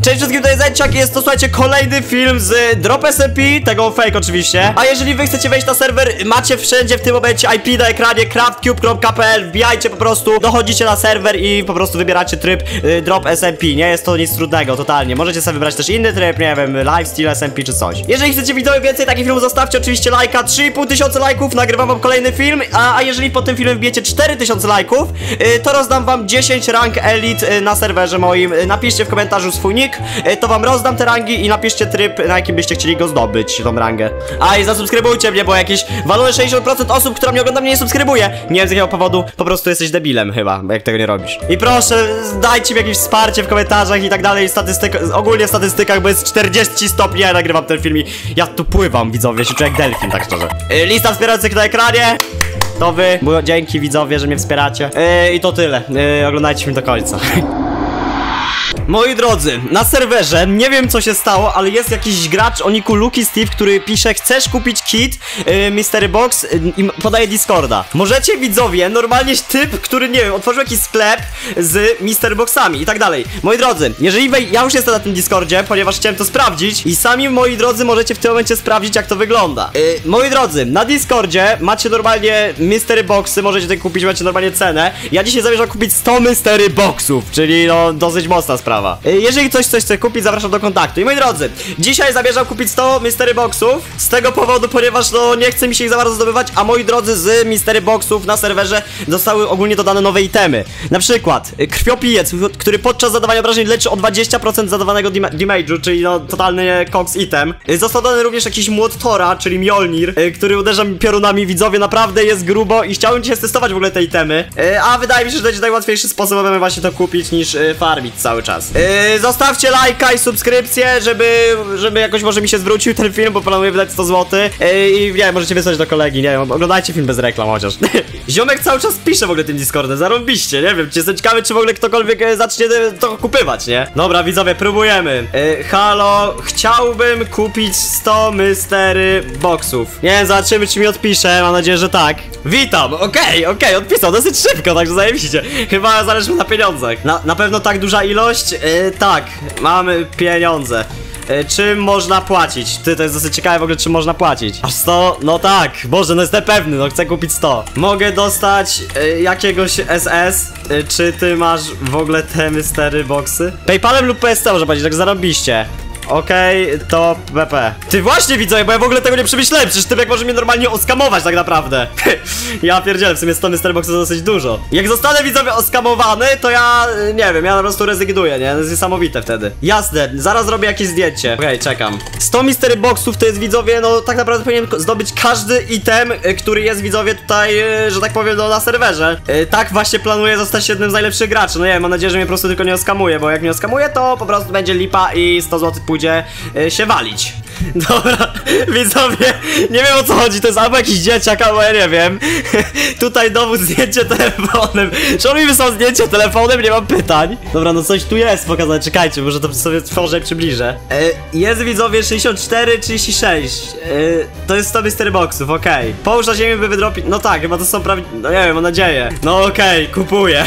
Cześć wszystkim, to jest Zęciak i jest to, słuchajcie, kolejny film z Drop SMP, tego fake oczywiście. A jeżeli wy chcecie wejść na serwer, macie wszędzie w tym momencie IP na ekranie craftcube.pl. Wbijajcie po prostu, dochodzicie na serwer i po prostu wybieracie tryb Drop SMP. Nie jest to nic trudnego, totalnie. Możecie sobie wybrać też inny tryb, nie wiem, Lifestyle SMP czy coś. Jeżeli chcecie widzowie więcej takich filmów, zostawcie oczywiście lajka. 3500 lajków, nagrywam wam kolejny film. A jeżeli po tym filmie wbijecie 4000 lajków, to rozdam wam 10 rank Elite na serwerze moim. Napiszcie w komentarzu swój nick, to wam rozdam te rangi i napiszcie tryb, na jakim byście chcieli go zdobyć, tą rangę. A i zasubskrybujcie mnie, bo jakieś walone 60% osób, która mnie ogląda, mnie nie subskrybuje. Nie wiem z jakiego powodu, po prostu jesteś debilem chyba, jak tego nie robisz. I proszę, dajcie mi jakieś wsparcie w komentarzach i tak dalej, ogólnie w statystykach, bo jest 40 stopni, ja nagrywam ten film i ja tu pływam, widzowie, się czuję jak delfin, tak szczerze. Lista wspierających na ekranie. To wy, bo dzięki widzowie, że mnie wspieracie. I to tyle, oglądajcie film do końca. Moi drodzy, na serwerze nie wiem co się stało, ale jest jakiś gracz o niku Lucky Steve, który pisze: chcesz kupić kit Mystery Box i podaje Discorda. Możecie widzowie, normalnie typ, który nie wiem, otworzył jakiś sklep z Mystery Boxami i tak dalej. Moi drodzy, jeżeli ja już jestem na tym Discordzie, ponieważ chciałem to sprawdzić i sami, moi drodzy, możecie w tym momencie sprawdzić, jak to wygląda. Moi drodzy, na Discordzie macie normalnie Mystery Boxy, możecie tutaj kupić, macie normalnie cenę. Ja dzisiaj zamierzam kupić 100 Mystery Boxów, czyli no dosyć mocna sprawa. Jeżeli ktoś coś chce kupić, zapraszam do kontaktu. I moi drodzy, dzisiaj zamierzam kupić 100 Mystery Boxów. Z tego powodu, ponieważ no nie chce mi się ich za bardzo zdobywać. A moi drodzy, z Mystery Boxów na serwerze zostały ogólnie dodane nowe itemy. Na przykład krwiopijec, który podczas zadawania obrażeń leczy o 20% zadawanego damage'u, czyli no totalny koks item. Został dodany również jakiś młot Tora, czyli Mjolnir, który uderza mi piorunami. Widzowie, naprawdę jest grubo i chciałbym dzisiaj testować w ogóle te itemy. A wydaje mi się, że to będzie najłatwiejszy sposób, aby właśnie to kupić, niż farmić cały czas. Zostawcie lajka i subskrypcję, żeby jakoś może mi się zwrócił ten film, bo planuję wydać 100 zł. I nie wiem, możecie wysłać do kolegi, nie wiem, oglądajcie film bez reklam chociaż. Ziomek cały czas pisze w ogóle tym Discordem, zarąbiście, nie wiem, jestem ciekawy, czy w ogóle ktokolwiek zacznie to kupywać, nie? Dobra, widzowie, próbujemy. Halo, chciałbym kupić 100 Mystery Boxów. Nie wiem, zobaczymy, czy mi odpisze, mam nadzieję, że tak. Witam, okej, odpisał dosyć szybko, także zajebiście. Chyba zależy mu na pieniądzach. Na pewno tak duża ilość? Tak, mamy pieniądze. Czym można płacić? To jest dosyć ciekawe w ogóle, czym można płacić. Aż 100? No tak, Boże, no jestem pewny, no chcę kupić 100. Mogę dostać jakiegoś SS? Czy ty masz w ogóle te Mystery Boxy? PayPalem lub PST może płacić, tak zarobiście. Okej, to BP. Ty właśnie widzowie, bo ja w ogóle tego nie przemyślałem. Przecież typek może mnie normalnie oskamować tak naprawdę. Ja pierdzielę, w sumie 100 Mystery Boxów to dosyć dużo. Jak zostanę widzowie oskamowany, to ja nie wiem, ja po prostu rezygnuję, nie? To jest niesamowite wtedy. Jasne, zaraz zrobię jakieś zdjęcie. Okej, czekam. 100 Mystery Boxów to jest widzowie, no tak naprawdę powinien zdobyć każdy item, który jest widzowie tutaj, że tak powiem, no, na serwerze. Tak właśnie planuję zostać jednym z najlepszych graczy. No nie wiem, mam nadzieję, że mnie po prostu tylko nie oskamuje, bo jak mnie oskamuje, to po prostu będzie lipa i 100 zł pójdzie się walić. Dobra, widzowie, nie wiem o co chodzi, to jest albo jakiś dzieciak, albo ja nie wiem. Tutaj dowód, zdjęcie telefonem. Czy on mi wysłał zdjęcie telefonem? Nie mam pytań. Dobra, no coś tu jest pokazane, czekajcie, może to sobie tworzę i przybliżę. Jest widzowie 64-36. To jest 100 Mystery Boxów, okej. Połóż na ziemię, by wydropić. No tak, chyba to są no nie wiem, mam nadzieję. No okej, kupuję.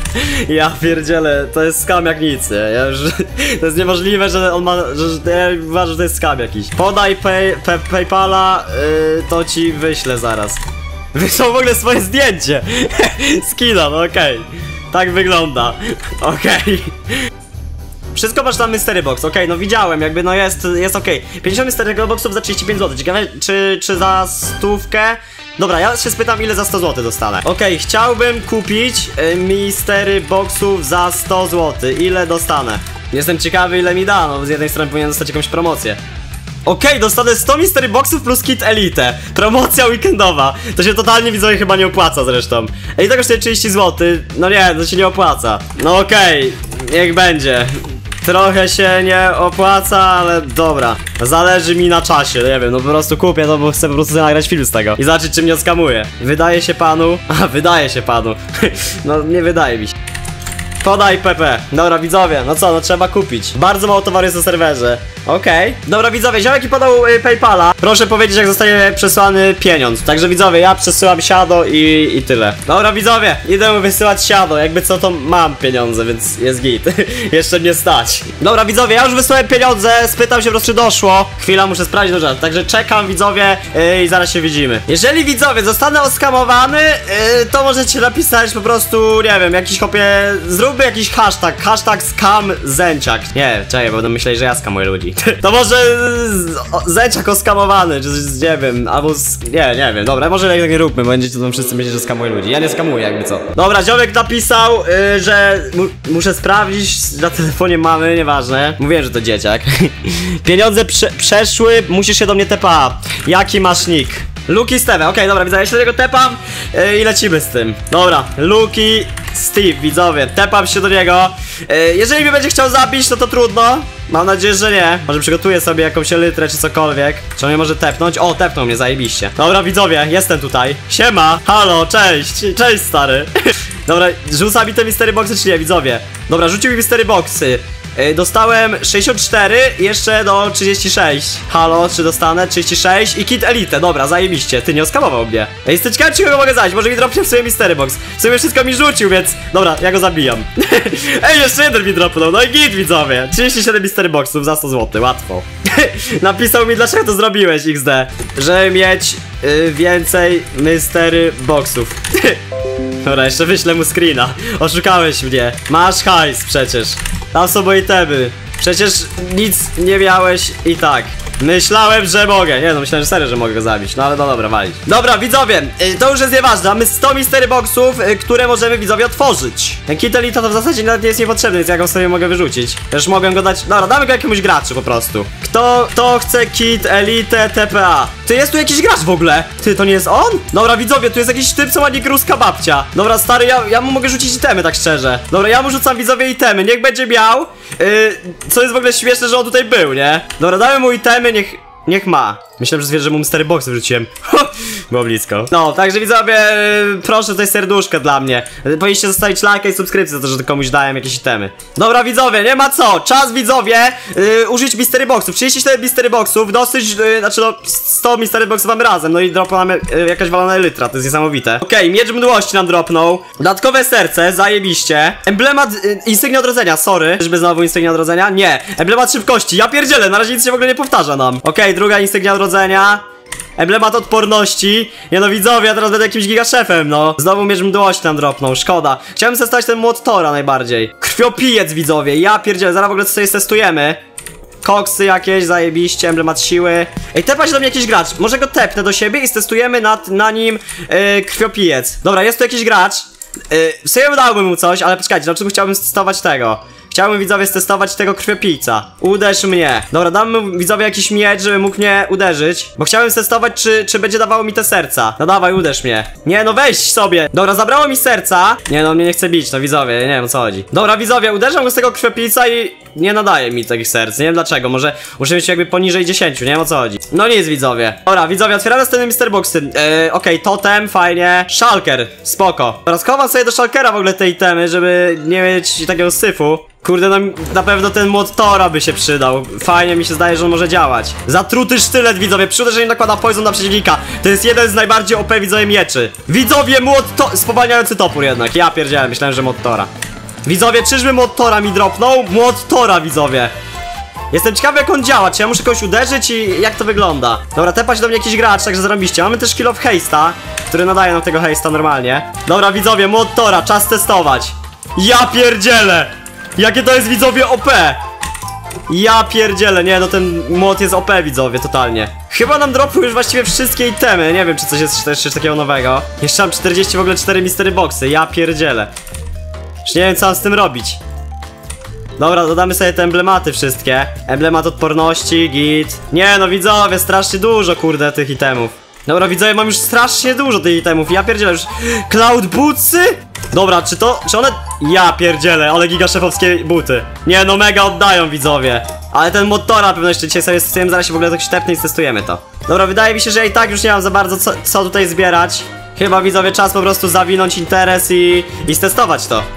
Ja pierdzielę, to jest scam jak nic, nie? Ja już, to jest niemożliwe, że on ma, ja uważam, że to jest scam jakiś. Podaj PayPala, to ci wyślę zaraz. Wysłał w ogóle swoje zdjęcie. Skina, no okej. Tak wygląda. Okej. Wszystko masz na Mystery Box, okej, no widziałem, jakby no jest okej. 50 Mystery Boxów za 35 zł. Ciekawe, czy za 100? Dobra, ja się spytam, ile za 100 zł dostanę. Okej, chciałbym kupić Mystery Boxów za 100 zł. Ile dostanę? Jestem ciekawy, ile mi da, no z jednej strony powinien dostać jakąś promocję. Okej, dostanę 100 Mystery Boxów plus kit Elite. Promocja weekendowa. To się totalnie widzowie chyba nie opłaca zresztą. Elite kosztuje 30 zł. No nie, to się nie opłaca. No okej, niech będzie. Trochę się nie opłaca, ale dobra. Zależy mi na czasie, nie wiem, no po prostu kupię to, bo chcę po prostu nagrać film z tego i zobaczyć, czy mnie oskamuje. Wydaje się panu? A, wydaje się panu. No, nie wydaje mi się. Podaj PP. Dobra, widzowie, no co, no trzeba kupić. Bardzo mało towaru jest na serwerze. Okej. Dobra, widzowie, ziomek mi podał PayPala. Proszę powiedzieć, jak zostanie przesłany pieniądz. Także widzowie, ja przesyłam siado i tyle. Dobra, widzowie, idę mu wysyłać siado. Jakby co, to mam pieniądze, więc jest git. Jeszcze mnie stać. Dobra, widzowie, ja już wysłałem pieniądze. Spytam się po prostu, czy doszło. Chwila, muszę sprawdzić, dobrze. Także czekam, widzowie, i zaraz się widzimy. Jeżeli, widzowie, zostanę oskamowany, to możecie napisać po prostu, nie wiem, jakiś kopie. Zróbmy jakiś hashtag scam Zęciak. Nie, czekaj, bo będą myśleli, że ja skamuję ludzi. To może Zęciak oskamowany, czy nie wiem, albo nie wiem, dobra, może tak nie róbmy, bo będziecie tam wszyscy myśleć, że skamuję ludzi. Ja nie skamuję, jakby co. Dobra, ziomek napisał, że muszę sprawdzić na telefonie mamy, nieważne. Mówiłem, że to dzieciak. Pieniądze przeszły, musisz się do mnie tepa. Jaki masz nick? Luki Steve, okej, dobra, widzowie, ja się do niego tepam i lecimy z tym. Dobra, Luki Steve, widzowie, tepam się do niego. Jeżeli mnie będzie chciał zabić, to trudno. Mam nadzieję, że nie. Może przygotuję sobie jakąś elytrę czy cokolwiek. Czy on mnie może tepnąć? O, tepnął mnie, zajebiście. Dobra, widzowie, jestem tutaj. Siema, halo, cześć, cześć stary. Dobra, rzuca mi te mystery boxy czy nie, widzowie? Dobra, rzucił mi mystery boxy. Dostałem 64, jeszcze do 36. Halo, czy dostanę? 36 i kit elite, dobra, zajebiście. Ty nie oskamował mnie. Jestem ciekawy, czy go mogę zabić. Może mi dropnie w sobie mystery box. W sumie wszystko mi rzucił, więc dobra, ja go zabijam. Ej, jeszcze jeden mi dropnął, no i git, widzowie. 37 mystery boxów za 100 zł, łatwo. Napisał mi, dlaczego to zrobiłeś, XD. Żeby mieć więcej mystery boxów. Dobra, jeszcze wyślę mu screena. Oszukałeś mnie. Masz hajs przecież. Tam są moje itemy. Przecież nic nie miałeś i tak. Myślałem, że mogę. Nie no, myślałem, że serio, że mogę go zabić. No ale no dobra, walić. Dobra, widzowie, to już jest nieważne. Mamy 100 mystery boxów, które możemy, widzowie, otworzyć. Ten kit elita to w zasadzie nawet nie jest niepotrzebny, więc ja go sobie mogę wyrzucić. Też mogę go dać. Dobra, damy go jakiemuś graczu po prostu. Kto chce kit elite TPA? Ty, jest tu jakiś gracz w ogóle. Ty, to nie jest on? Dobra, widzowie, tu jest jakiś typ, co ma nick ruska babcia. Dobra, stary, ja mu mogę rzucić itemy, tak szczerze. Dobra, ja mu rzucam, widzowie, itemy. Niech będzie miał. Co jest w ogóle śmieszne, że on tutaj był, nie? Dobra, damy mu itemy, niech ma. Myślałem, że mu mystery boxy wrzuciłem. Było blisko. No, także widzowie, proszę tutaj serduszkę dla mnie. Powinniście zostawić lajka i subskrypcję za to, że komuś dałem jakieś itemy. Dobra, widzowie, nie ma co. Czas, widzowie, użyć mystery boxów. 34 mystery boxów, dosyć, znaczy no 100 mystery boxów mamy razem. No i dropła nam jakaś walona elytra, to jest niesamowite. Okej, miecz mdłości nam dropnął. Dodatkowe serce, zajebiście. Emblemat insygnia odrodzenia, sorry. Czyżby znowu insygnia odrodzenia? Nie. Emblemat szybkości, ja pierdzielę, na razie nic się w ogóle nie powtarza nam. Okej, druga insygnia odrodzenia. Emblemat odporności. Nie no, widzowie, ja teraz będę jakimś gigaszefem, no. Znowu miecz mdłości nam dropnął, szkoda. Chciałem testować ten młot Tora najbardziej. Krwiopijec, widzowie, ja pierdzielę, zaraz w ogóle sobie testujemy. Koksy jakieś, zajebiście, emblemat siły. Ej, tepa się do mnie jakiś gracz. Może go tepnę do siebie i stestujemy na nim krwiopijec. Dobra, jest tu jakiś gracz. W sumie dałbym mu coś, ale poczekajcie, na czym chciałbym testować tego? Chciałbym, widzowie, testować tego krwiopijca. Uderz mnie. Dobra, dam mu, widzowie, jakiś miecz, żeby mógł mnie uderzyć. Bo chciałem testować, czy będzie dawało mi te serca. No dawaj, uderz mnie. Nie, no weź sobie. Dobra, zabrało mi serca. Nie, no mnie nie chce bić, no widzowie, nie wiem o co chodzi. Dobra, widzowie, uderzam go z tego krwiopijca i nie nadaje mi takich serc. Nie wiem dlaczego, może muszę mieć jakby poniżej 10, nie wiem o co chodzi. No nic, widzowie. Dobra, widzowie, otwieramy następne mystery boxy. Okej, totem, fajnie. Shulker, spoko. Dobra, schowam sobie do shulkera w ogóle te itemy, żeby nie mieć takiego syfu. Kurde, no na pewno ten młot Tora by się przydał. Fajnie mi się zdaje, że on może działać. Zatruty sztylet, widzowie, przy uderzeniu nakłada poison na przeciwnika. To jest jeden z najbardziej OP, widzowie, mieczy. Widzowie, młot spowalniający topór jednak. Ja pierdziałem, myślałem, że młot Tora. Widzowie, czyżby młot Tora mi dropnął? Młot Tora, widzowie. Jestem ciekawy, jak on działa, czy ja muszę kogoś uderzyć i jak to wygląda. Dobra, tepa się do mnie jakiś gracz, także zarobiście. Mamy też kill of haste'a, który nadaje nam tego haste'a normalnie. Dobra, widzowie, młot Tora, czas testować. Ja pierdzielę! Jakie to jest, widzowie, OP! Ja pierdzielę, nie, no ten młot jest OP, widzowie, totalnie. Chyba nam dropły już właściwie wszystkie itemy. Nie wiem, czy coś jest też takiego nowego. Jeszcze mam 40 w ogóle 4 mystery boxy, ja pierdzielę. Już nie wiem, co mam z tym robić. Dobra, dodamy sobie te emblematy wszystkie. Emblemat odporności, git. Nie no, widzowie, strasznie dużo, kurde, tych itemów. Dobra, widzowie, mam już strasznie dużo tych itemów. Ja pierdzielę już. Cloud bootsy? Dobra, czy one... Ja pierdzielę, ale gigaszefowskie buty. Nie no, mega oddają, widzowie. Ale ten motora na pewno jeszcze dzisiaj sobie testujemy. Zaraz się w ogóle tak sztepnie i testujemy to. Dobra, wydaje mi się, że ja i tak już nie mam za bardzo co tutaj zbierać. Chyba, widzowie, czas po prostu zawinąć interes i stestować to.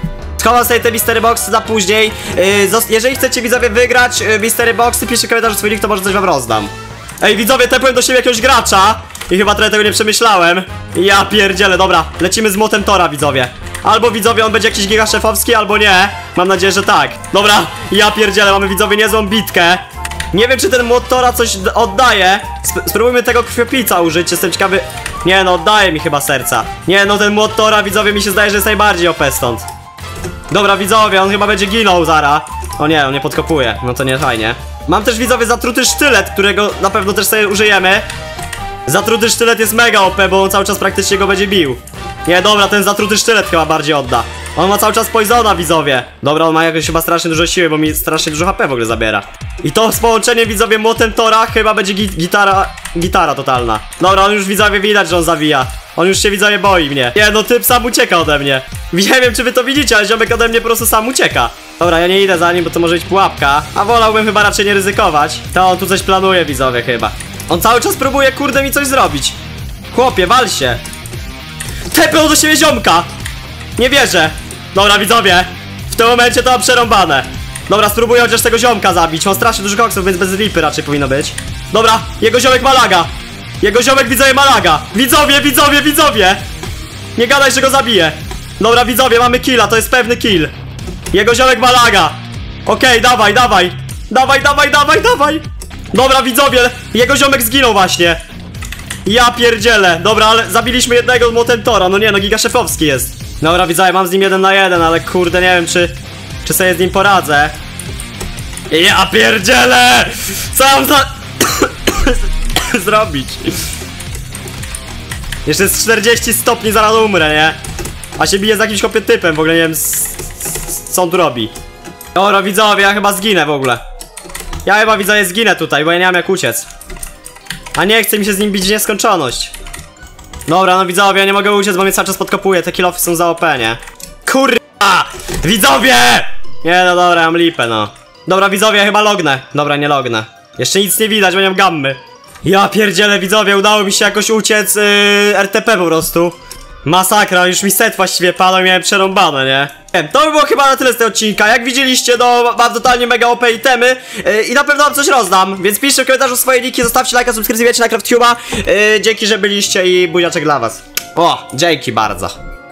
Schowam sobie te mystery boxy na później. Jeżeli chcecie widzowie wygrać mystery boxy, piszcie komentarz swój link, to może coś wam rozdam. Ej widzowie, tepłem do siebie jakiegoś gracza i chyba trochę tego nie przemyślałem. Ja pierdzielę, dobra, lecimy z młotem Tora widzowie. Albo widzowie on będzie jakiś giga szefowski, albo nie. Mam nadzieję, że tak. Dobra, ja pierdzielę, mamy widzowie niezłą bitkę. Nie wiem czy ten młot Tora coś oddaje. Spróbujmy tego krwiopijca użyć, jestem ciekawy. Nie no, oddaje mi chyba serca. Nie no, ten młot Tora widzowie mi się zdaje, że jest najbardziej OP stąd. Dobra widzowie, on chyba będzie ginął zara. O nie, on nie podkopuje, no to nie fajnie. Mam też widzowie zatruty sztylet, którego na pewno też sobie użyjemy. Zatruty sztylet jest mega OP, bo on cały czas praktycznie go będzie bił. Nie, dobra, ten zatruty sztylet chyba bardziej odda. On ma cały czas poisona widzowie. Dobra, on ma jakoś chyba strasznie dużo siły, bo mi strasznie dużo HP w ogóle zabiera. I to z połączeniem widzowie młotem Tora chyba będzie gitara totalna. Dobra, on już widzowie widać, że on zawija. On już się widzowie boi mnie. Nie no, typ sam ucieka ode mnie. Nie wiem czy wy to widzicie, ale ziomek ode mnie po prostu sam ucieka. Dobra, ja nie idę za nim, bo to może być pułapka. A wolałbym chyba raczej nie ryzykować. To on tu coś planuje widzowie chyba. On cały czas próbuje kurde mi coś zrobić. Chłopie, wal się. Tepnął do siebie ziomka. Nie wierzę. Dobra widzowie, w tym momencie to mam przerąbane. Dobra, spróbuję chociaż tego ziomka zabić. Mam strasznie dużo koksów, więc bez lipy raczej powinno być. Dobra, jego ziomek ma laga. Jego ziomek widzowie ma laga. Widzowie. Nie gadaj, że go zabiję. Dobra widzowie, mamy killa, to jest pewny kill. Jego ziomek ma laga. Okej, dawaj. Dobra widzowie, jego ziomek zginął właśnie. Ja pierdzielę. Dobra, ale zabiliśmy jednego młotem Tora. No nie, no giga szefowski jest. Dobra widzowie, mam z nim 1 na 1, ale kurde nie wiem czy sobie z nim poradzę. Ja pierdzielę. Co mam za... zrobić? Jeszcze jest 40 stopni, zaraz umrę, nie? A się bije z jakimś chłopie typem, w ogóle nie wiem co on tu robi. Dobra widzowie, ja chyba zginę w ogóle. Ja chyba widzowie zginę tutaj, bo ja nie mam jak uciec. A nie chce mi się z nim bić w nieskończoność. Dobra, no widzowie, ja nie mogę uciec, bo mnie cały czas podkopuje. Te kilofy są za OP, nie? Kurwa! Widzowie! Nie, no dobra, ja mam lipę, no. Dobra, widzowie, ja chyba lognę. Dobra, nie lognę. Jeszcze nic nie widać, bo nie mam gammy. Ja pierdzielę, widzowie, udało mi się jakoś uciec RTP po prostu. Masakra, już mi set właściwie padał i miałem przerąbane, nie? To by było chyba na tyle z tego odcinka. Jak widzieliście, no mam totalnie mega OP itemy i na pewno wam coś rozdam. Więc piszcie w komentarzu swoje niki, zostawcie lajka, subskrypcję na CraftTube'a. Dzięki, że byliście i buziaczek dla was. O, dzięki bardzo.